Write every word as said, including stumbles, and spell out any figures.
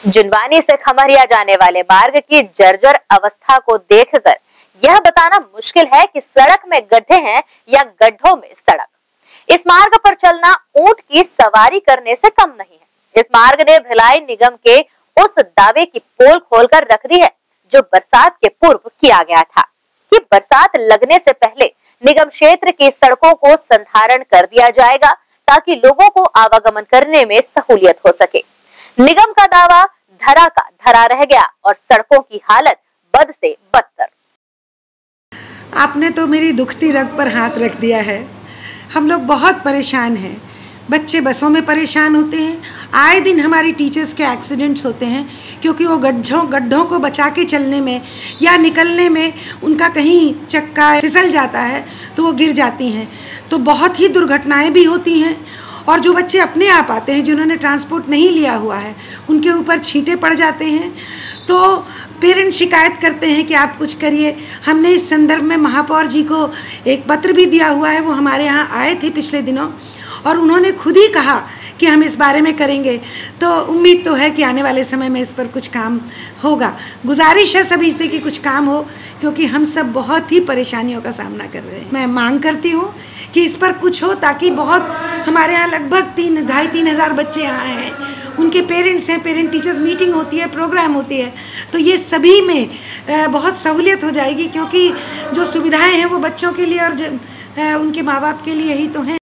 जिनवानी से खमरिया जाने वाले मार्ग की जर्जर अवस्था को देखकर यह बताना मुश्किल है कि सड़क में गड्ढे हैं या गड्ढों में सड़क। इस मार्ग पर चलना ऊंट की सवारी करने से कम नहीं है। इस मार्ग ने भिलाई निगम के उस दावे की पोल खोलकर रख दी है जो बरसात के पूर्व किया गया था कि बरसात लगने से पहले निगम क्षेत्र की सड़कों को संधारण कर दिया जाएगा ताकि लोगों को आवागमन करने में सहूलियत हो सके। निगम का दावा धरा का धरा रह गया और सड़कों की हालत बद से बदतर। आपने तो मेरी दुखती रग पर हाथ रख दिया है। हम लोग बहुत परेशान हैं। बच्चे बसों में परेशान होते हैं। आए दिन हमारी टीचर्स के एक्सीडेंट्स होते हैं क्योंकि वो गड्ढों गड्ढों को बचा के चलने में या निकलने में उनका कहीं चक्का फिसल जाता है तो वो गिर जाती हैं। तो बहुत ही दुर्घटनाएं भी होती हैं। और जो बच्चे अपने आप आते हैं जिन्होंने ट्रांसपोर्ट नहीं लिया हुआ है उनके ऊपर छींटे पड़ जाते हैं। तो पेरेंट्स शिकायत करते हैं कि आप कुछ करिए। हमने इस संदर्भ में महापौर जी को एक पत्र भी दिया हुआ है। वो हमारे यहाँ आए थे पिछले दिनों और उन्होंने खुद ही कहा कि हम इस बारे में करेंगे। तो उम्मीद तो है कि आने वाले समय में इस पर कुछ काम होगा। गुजारिश है सभी से कि कुछ काम हो क्योंकि हम सब बहुत ही परेशानियों का सामना कर रहे हैं। मैं मांग करती हूँ कि इस पर कुछ हो ताकि बहुत हमारे यहाँ लगभग तीन ढाई तीन हज़ार बच्चे यहाँ हैं। उनके पेरेंट्स हैं, पेरेंट टीचर्स मीटिंग होती है, प्रोग्राम होती है। तो ये सभी में बहुत सहूलियत हो जाएगी क्योंकि जो सुविधाएं हैं वो बच्चों के लिए और उनके माँ बाप के लिए ही तो हैं।